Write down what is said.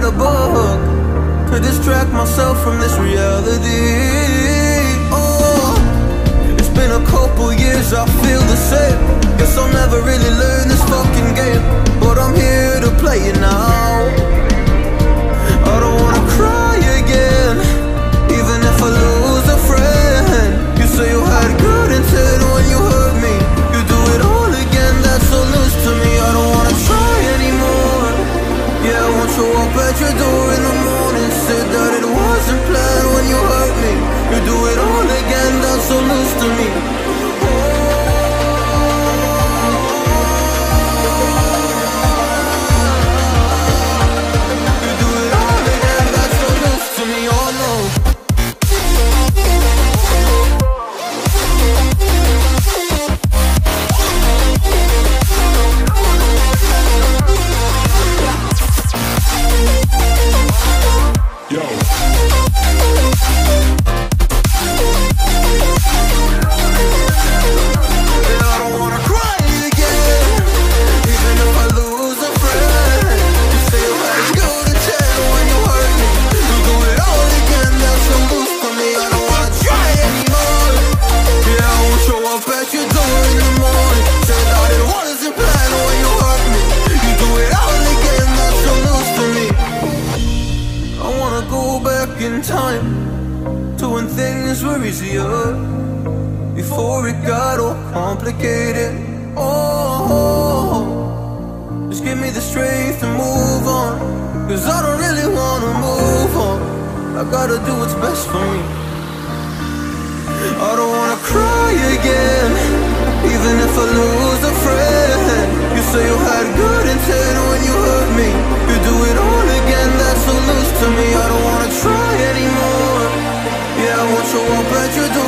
write a book to distract myself from this reality. Oh, it's been a couple years, I feel the same. Guess I'll never really learn this fucking game, but I'm here to play it now. I don't wanna cry again, even if I lose a friend. You say you had good intent when you hurt me. You do it all again, that's so loose to me. I don't wanna try anymore. Yeah, I won't show up at your door in the morning. Said that it wasn't planned when you hurt me. You do it all again, that's so loose to me. Time to when things were easier, before it got all complicated. Oh, just give me the strength to move on, cause I don't really wanna move on. I gotta do what's best for me. I don't wanna cry again, even if I lose a friend. You say you had good intent when you hurt me. You do it all again, that's so loose to me. I don't wanna try anymore. Yeah, I won't show up at your door